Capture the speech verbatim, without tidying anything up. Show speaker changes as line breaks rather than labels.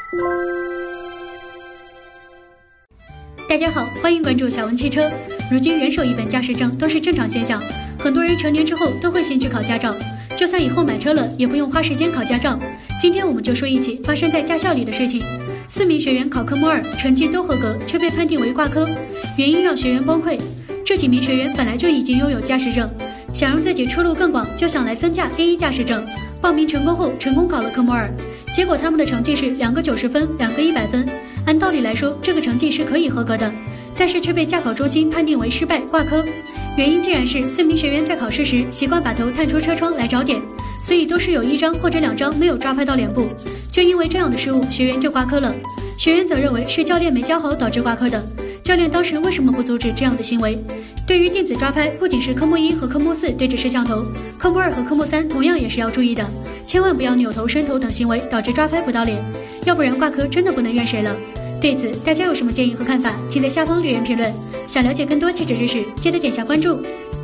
大家好，欢迎关注小文汽车。如今人手一本驾驶证都是正常现象，很多人成年之后都会先去考驾照，就算以后买车了，也不用花时间考驾照。今天我们就说一起发生在驾校里的事情。四名学员考科目二，成绩都合格，却被判定为挂科，原因让学员崩溃。这几名学员本来就已经拥有驾驶证，想让自己出路更广，就想来增驾 A 一 驾驶证。报名成功后，成功考了科目二，结果他们的成绩是两个九十分，两个一百分。按道理来说，这个成绩是可以合格的，但是却被驾考中心判定为失败挂科。原因竟然是四名学员在考试时习惯把头探出车窗来找点，所以都是有一张或者两张没有抓拍到脸部。就因为这样的失误，学员就挂科了。学员则认为是教练没教好导致挂科的。教练当时为什么不阻止这样的行为？对于电子抓拍，不仅是科目一和科目四对着摄像头，科目二和科目三同样也是要注意的，千万不要扭头、伸头等行为导致抓拍不到脸，要不然挂科真的不能怨谁了。对此，大家有什么建议和看法，请在下方留言评论。想了解更多汽车知识，记得点下关注。